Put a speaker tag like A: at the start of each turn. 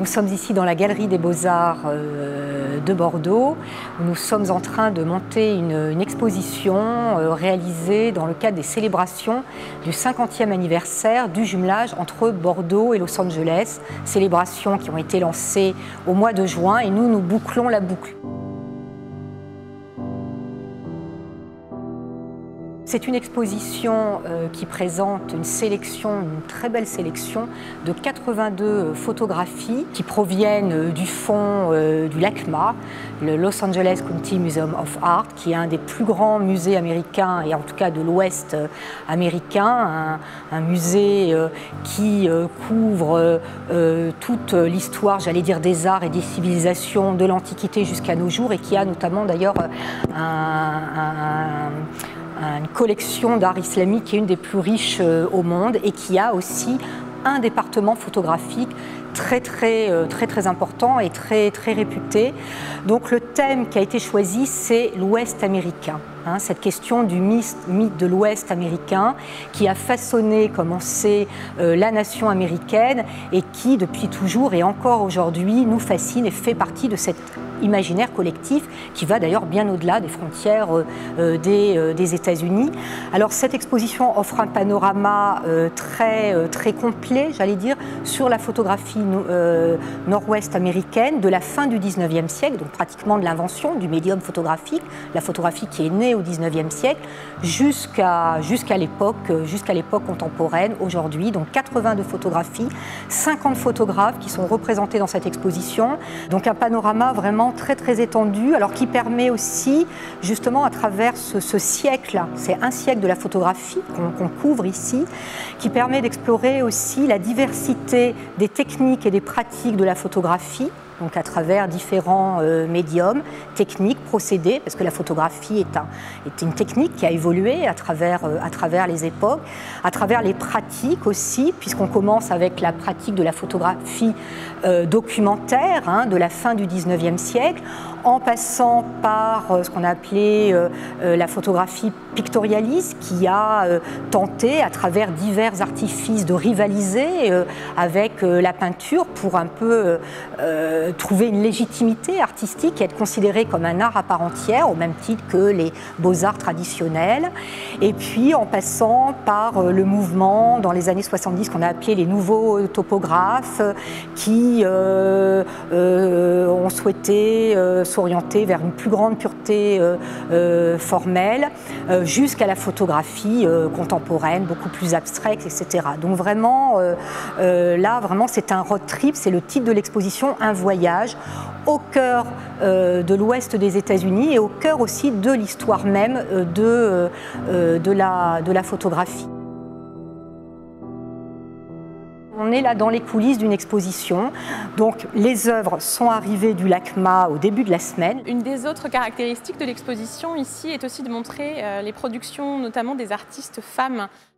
A: sommes ici dans la Galerie des Beaux-Arts de Bordeaux, où nous sommes en train de monter une exposition réalisée dans le cadre des célébrations du 50e anniversaire du jumelage entre Bordeaux et Los Angeles, célébrations qui ont été lancées au mois de juin et nous bouclons la boucle. C'est une exposition qui présente une très belle sélection de 82 photographies qui proviennent du fonds du LACMA, le Los Angeles County Museum of Art, qui est un des plus grands musées américains et en tout cas de l'Ouest américain, un musée qui couvre toute l'histoire, j'allais dire, des arts et des civilisations de l'Antiquité jusqu'à nos jours et qui a notamment d'ailleurs une collection d'art islamique qui est une des plus riches au monde et qui a aussi un département photographique très important et très réputé. Donc le thème qui a été choisi, c'est l'Ouest américain. Cette question du mythe de l'Ouest américain qui a façonné, comme on sait, la nation américaine et qui, depuis toujours et encore aujourd'hui, nous fascine et fait partie de cet imaginaire collectif qui va d'ailleurs bien au-delà des frontières des États-Unis. Alors cette exposition offre un panorama très complet, j'allais dire, sur la photographie nord-ouest américaine de la fin du 19e siècle, donc pratiquement de l'invention du médium photographique, la photographie qui est née au 19e siècle, jusqu'à l'époque contemporaine, aujourd'hui. Donc 82 photographies, 50 photographes qui sont représentés dans cette exposition. Donc un panorama vraiment très étendu, alors qui permet aussi, justement, à travers ce siècle, c'est un siècle de la photographie qu'on couvre ici, qui permet d'explorer aussi la diversité des techniques et des pratiques de la photographie, donc à travers différents médiums, techniques, procédés, parce que la photographie est une technique qui a évolué à travers les époques, à travers les pratiques aussi, puisqu'on commence avec la pratique de la photographie documentaire de la fin du 19e siècle, en passant par ce qu'on a appelé la photographie pictorialiste, qui a tenté, à travers divers artifices, de rivaliser avec la peinture pour un peu trouver une légitimité artistique et être considéré comme un art à part entière, au même titre que les beaux-arts traditionnels. Et puis en passant par le mouvement dans les années 70 qu'on a appelé les nouveaux topographes qui ont souhaité s'orienter vers une plus grande pureté formelle, jusqu'à la photographie contemporaine, beaucoup plus abstraite, etc. Donc vraiment, là, vraiment, c'est un road trip, c'est le titre de l'exposition, un voyage au cœur de l'ouest des États-Unis et au cœur aussi de l'histoire même de la photographie. On est là dans les coulisses d'une exposition, donc les œuvres sont arrivées du LACMA au début de la semaine.
B: Une des autres caractéristiques de l'exposition ici est aussi de montrer les productions notamment des artistes femmes